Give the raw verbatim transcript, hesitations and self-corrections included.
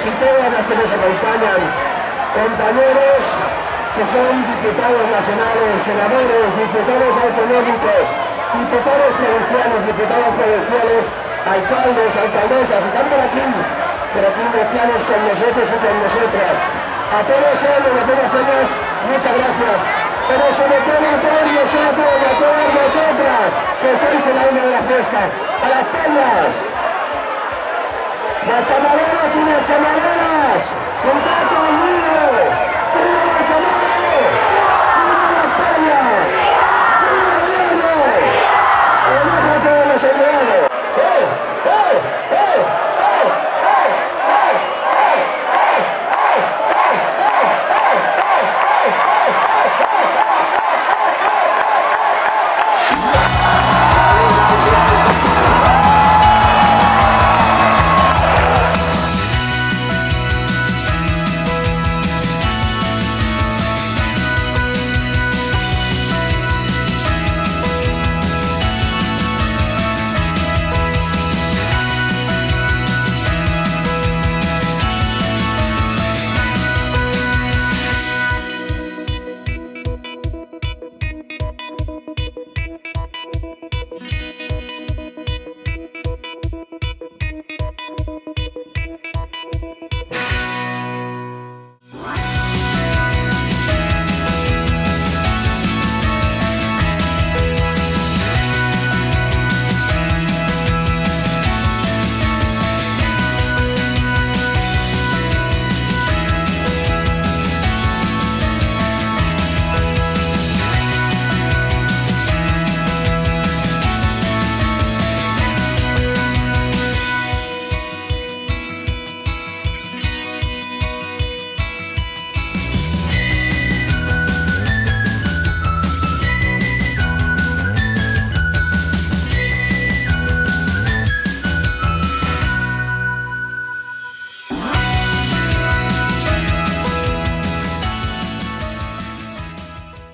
y todas las que nos acompañan, compañeros que son diputados nacionales, senadores, diputados autonómicos, diputados provinciales, diputados provinciales, alcaldes, alcaldesas, están por aquí, por aquí mezclados con nosotros y con nosotras. A todos ellos, a todas ellas, muchas gracias. Pero sobre todo a todos nosotros, a todas nosotras, que sois el alma de la fiesta. A las peñas, las chamaleras y las chamaleras, contad conmigo.